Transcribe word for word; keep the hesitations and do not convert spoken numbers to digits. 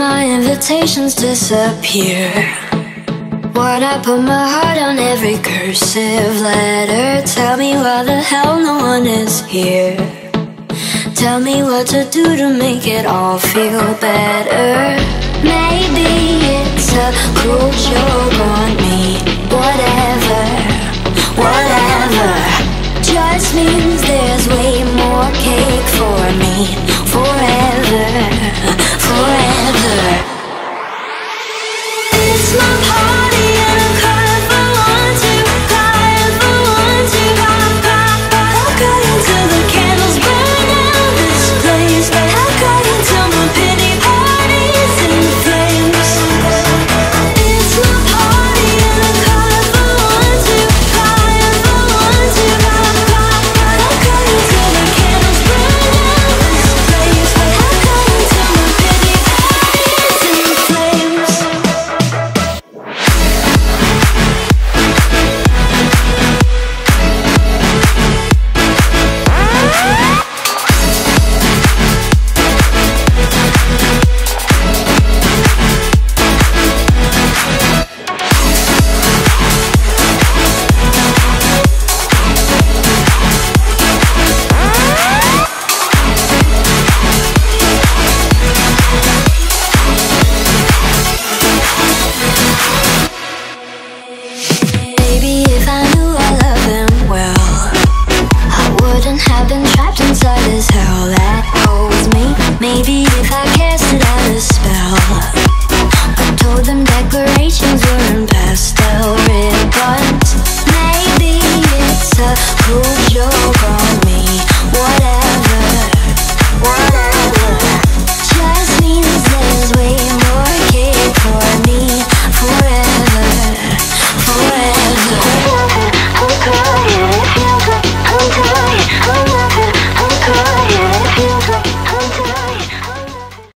my invitations disappear? Why'd I put my heart on every cursive letter? Tell me why the hell no one is here. Tell me what to do to make it all feel better. Maybe it's a cruel joke on me. Whatever, whatever, just means there's way more